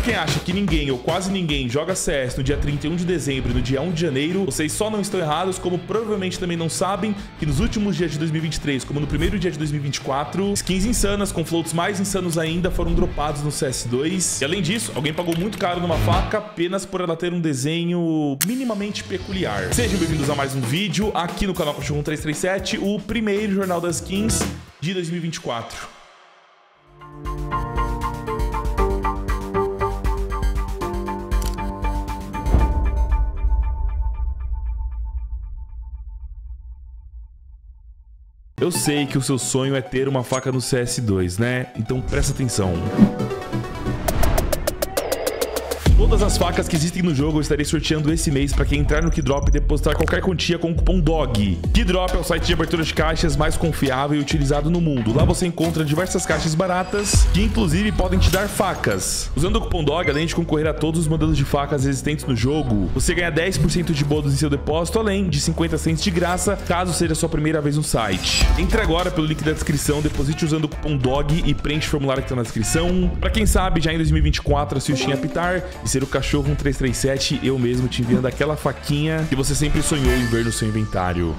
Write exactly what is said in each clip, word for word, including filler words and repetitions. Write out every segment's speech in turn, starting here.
quem acha que ninguém ou quase ninguém joga C S no dia trinta e um de dezembro e no dia um de janeiro, vocês só não estão errados, como provavelmente também não sabem que nos últimos dias de dois mil e vinte e três, como no primeiro dia de dois mil e vinte e quatro, skins insanas com floats mais insanos ainda foram dropados no C S dois. E além disso, alguém pagou muito caro numa faca apenas por ela ter um desenho minimamente peculiar. Sejam bem-vindos a mais um vídeo aqui no canal Cachorro um três três sete, o primeiro jornal das skins de dois mil e vinte e quatro. Eu sei que o seu sonho é ter uma faca no C S dois, né? Então presta atenção. Todas as facas que existem no jogo eu estarei sorteando esse mês para quem entrar no Keydrop e depositar qualquer quantia com o cupom D O G. Keydrop é o site de abertura de caixas mais confiável e utilizado no mundo. Lá você encontra diversas caixas baratas que inclusive podem te dar facas. Usando o cupom D O G, além de concorrer a todos os modelos de facas existentes no jogo, você ganha dez por cento de bônus em seu depósito, além de cinquenta cents de graça, caso seja a sua primeira vez no site. Entre agora pelo link da descrição, deposite usando o cupom D O G e preenche o formulário que está na descrição. Para quem sabe, já em dois mil e vinte e quatro, se o Steam apitar e ser o Cachorro um três três sete, eu mesmo te enviando aquela faquinha que você sempre sonhou em ver no seu inventário.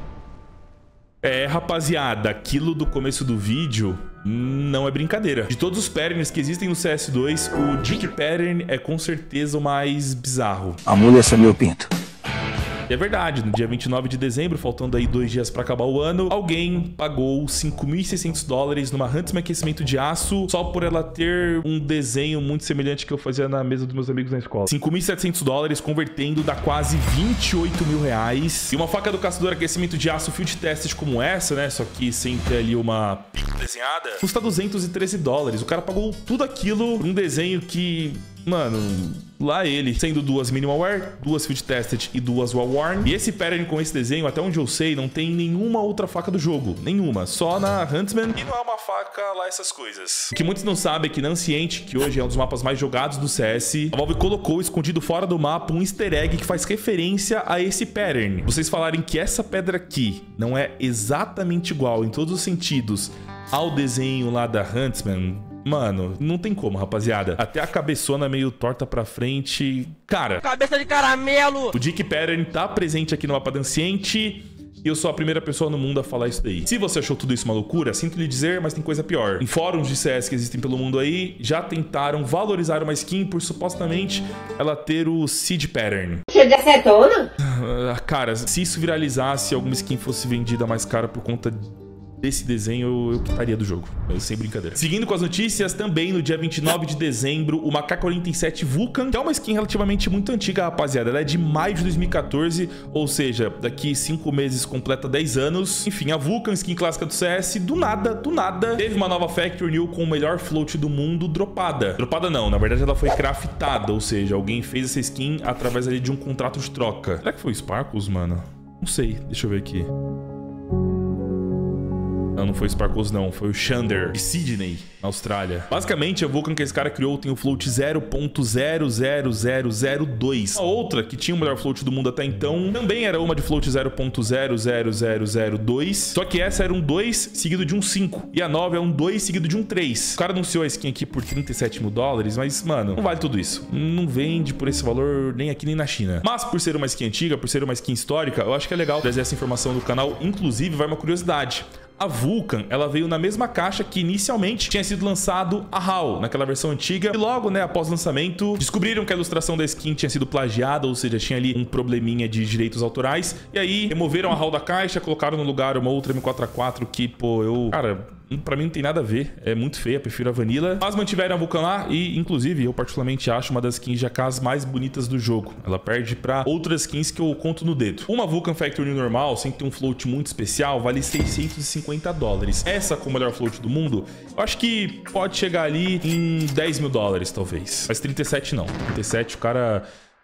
É, rapaziada, aquilo do começo do vídeo não é brincadeira. De todos os patterns que existem no C S dois, o Dick Pattern é com certeza o mais bizarro. Amoleça meu pinto. E é verdade, no dia vinte e nove de dezembro, faltando aí dois dias pra acabar o ano, alguém pagou cinco mil e seiscentos dólares numa Huntsman aquecimento de aço só por ela ter um desenho muito semelhante que eu fazia na mesa dos meus amigos na escola. cinco mil e setecentos dólares convertendo dá quase vinte e oito mil reais. E uma faca do caçador aquecimento de aço field tested como essa, né? Só que sem ter ali uma pico desenhada, custa duzentos e treze dólares. O cara pagou tudo aquilo por um desenho que... Mano, lá ele, sendo duas minimal wear, duas field tested e duas well worn. E esse pattern com esse desenho, até onde eu sei, não tem nenhuma outra faca do jogo. Nenhuma. Só na Huntsman. E não é uma faca lá essas coisas. O que muitos não sabem é que na Ancient, que hoje é um dos mapas mais jogados do C S, a Valve colocou escondido fora do mapa um easter egg que faz referência a esse pattern. Vocês falarem que essa pedra aqui não é exatamente igual em todos os sentidos ao desenho lá da Huntsman... Mano, não tem como, rapaziada. Até a cabeçona meio torta pra frente. Cara, cabeça de caramelo! O Dick Pattern tá presente aqui no mapa da Ancient e eu sou a primeira pessoa no mundo a falar isso daí. Se você achou tudo isso uma loucura, sinto lhe dizer, mas tem coisa pior. Em fóruns de C S que existem pelo mundo aí, já tentaram valorizar uma skin por supostamente ela ter o Seed Pattern. Você de acetona? Cara, se isso viralizasse e alguma skin fosse vendida mais cara por conta desse desenho, eu quitaria do jogo, sem brincadeira. Seguindo com as notícias, também no dia vinte e nove de dezembro, o M K quarenta e sete Vulcan, que é uma skin relativamente muito antiga, rapaziada. Ela é de maio de dois mil e quatorze, ou seja, daqui cinco meses completa dez anos. Enfim, a Vulcan, skin clássica do C S, do nada, do nada, teve uma nova Factory New com o melhor float do mundo dropada. Dropada não, na verdade ela foi craftada, ou seja, alguém fez essa skin através ali de um contrato de troca. Será que foi o Sparkles, mano? Não sei, deixa eu ver aqui. Não, não foi o Sparkles não, foi o Xander, de Sydney, na Austrália. Basicamente, a Vulcan que esse cara criou tem o float zero ponto zero zero zero zero dois. A outra, que tinha o melhor float do mundo até então, também era uma de float zero ponto zero zero zero zero dois, só que essa era um dois seguido de um cinco, e a nova é um dois seguido de um três. O cara anunciou a skin aqui por trinta e sete mil dólares, mas, mano, não vale tudo isso. Não vende por esse valor nem aqui nem na China. Mas, por ser uma skin antiga, por ser uma skin histórica, eu acho que é legal trazer essa informação do canal. Inclusive, vai uma curiosidade. A Vulcan, ela veio na mesma caixa que inicialmente tinha sido lançado a H A L, naquela versão antiga. E logo, né, após o lançamento, descobriram que a ilustração da skin tinha sido plagiada, ou seja, tinha ali um probleminha de direitos autorais. E aí, removeram a H A L da caixa, colocaram no lugar uma outra M quatro A quatro que, pô, eu... Cara... Pra mim não tem nada a ver, é muito feia, prefiro a Vanilla. Mas mantiveram a Vulcan lá e, inclusive, eu particularmente acho uma das skins de A Ks mais bonitas do jogo. Ela perde pra outras skins que eu conto no dedo. Uma Vulcan Factory New normal, sem ter um float muito especial, vale seiscentos e cinquenta dólares. Essa com o melhor float do mundo, eu acho que pode chegar ali em dez mil dólares, talvez. Mas trinta e sete não. trinta e sete o cara...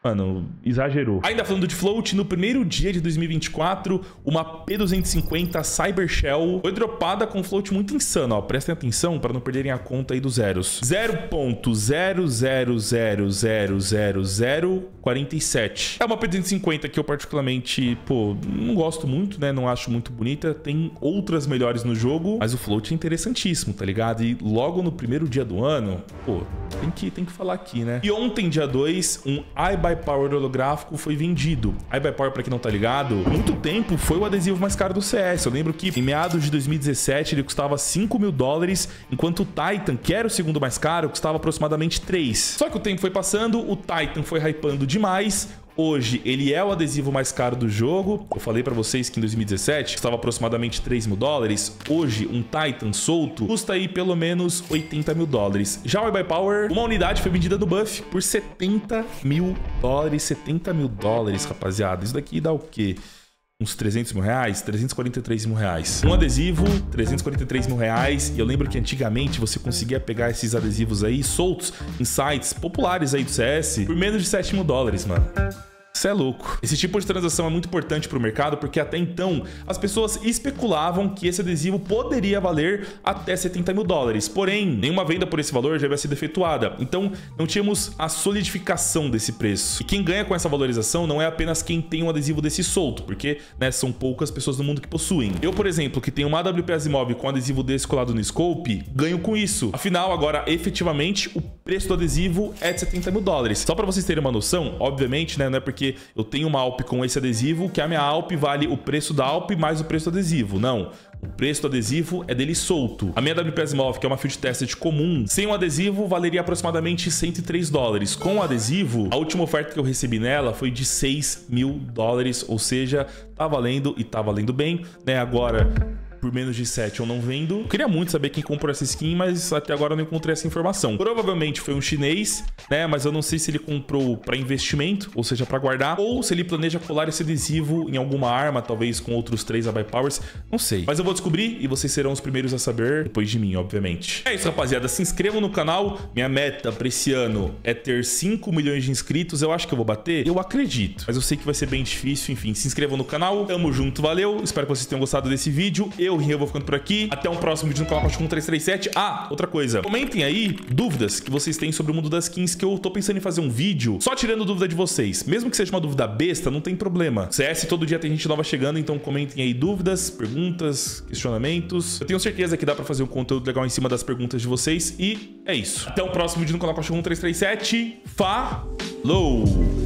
Mano, exagerou. Ainda falando de float, no primeiro dia de dois mil e vinte e quatro, uma P duzentos e cinquenta Cyber Shell foi dropada com um float muito insano, ó. Prestem atenção para não perderem a conta aí dos zeros. zero ponto zero zero zero zero zero zero quatro sete. É uma P duzentos e cinquenta que eu particularmente, pô, não gosto muito, né? Não acho muito bonita. Tem outras melhores no jogo, mas o float é interessantíssimo, tá ligado? E logo no primeiro dia do ano, pô, tem que, tem que falar aqui, né? E ontem, dia dois, um iBuyPower holográfico foi vendido. iBuyPower, pra quem não tá ligado, por muito tempo foi o adesivo mais caro do C S. Eu lembro que em meados de dois mil e dezessete ele custava cinco mil dólares, enquanto o Titan, que era o segundo mais caro, custava aproximadamente três. Só que o tempo foi passando, o Titan foi hypando demais. Hoje, ele é o adesivo mais caro do jogo. Eu falei pra vocês que em dois mil e dezessete custava aproximadamente três mil dólares. Hoje, um Titan solto custa aí pelo menos oitenta mil dólares. Já o iBuyPower, uma unidade foi vendida no Buff por setenta mil dólares. setenta mil dólares, rapaziada. Isso daqui dá o quê? Uns trezentos mil reais, trezentos e quarenta e três mil reais. Um adesivo, trezentos e quarenta e três mil reais. E eu lembro que antigamente você conseguia pegar esses adesivos aí soltos em sites populares aí do C S por menos de sete mil dólares, mano. Isso é louco. Esse tipo de transação é muito importante para o mercado porque até então as pessoas especulavam que esse adesivo poderia valer até setenta mil dólares. Porém, nenhuma venda por esse valor já havia sido efetuada. Então, não tínhamos a solidificação desse preço. E quem ganha com essa valorização não é apenas quem tem um adesivo desse solto, porque, né, são poucas pessoas no mundo que possuem. Eu, por exemplo, que tenho uma A W P Asimov com adesivo desse colado no scope, ganho com isso. Afinal, agora, efetivamente, o preço do adesivo é de setenta mil dólares. Só para vocês terem uma noção, obviamente, né, não é porque eu tenho uma Alp com esse adesivo que a minha Alp vale o preço da Alp mais o preço do adesivo. Não. O preço do adesivo é dele solto. A minha A W P Asimov, que é uma Field Tested comum, sem o adesivo valeria aproximadamente cento e três dólares. Com o adesivo, a última oferta que eu recebi nela foi de seis mil dólares, ou seja, tá valendo e tá valendo bem, né? Agora, por menos de sete eu não vendo. Eu queria muito saber quem comprou essa skin, mas até agora eu não encontrei essa informação. Provavelmente foi um chinês, né? Mas eu não sei se ele comprou para investimento, ou seja, para guardar, ou se ele planeja colar esse adesivo em alguma arma, talvez com outros três iBuyPowers. Não sei. Mas eu vou descobrir e vocês serão os primeiros a saber, depois de mim, obviamente. É isso, rapaziada. Se inscrevam no canal. Minha meta para esse ano é ter cinco milhões de inscritos. Eu acho que eu vou bater? Eu acredito. Mas eu sei que vai ser bem difícil. Enfim, se inscrevam no canal. Tamo junto, valeu. Espero que vocês tenham gostado desse vídeo. Eu Eu vou ficando por aqui. Até um próximo vídeo no canal Cachorro três três sete. Ah, outra coisa. Comentem aí dúvidas que vocês têm sobre o mundo das skins, que eu tô pensando em fazer um vídeo só tirando dúvida de vocês. Mesmo que seja uma dúvida besta, não tem problema. C S todo dia tem gente nova chegando, então comentem aí dúvidas, perguntas, questionamentos. Eu tenho certeza que dá pra fazer um conteúdo legal em cima das perguntas de vocês. E é isso. Até o próximo vídeo no canal Cachorro três três sete. Falou!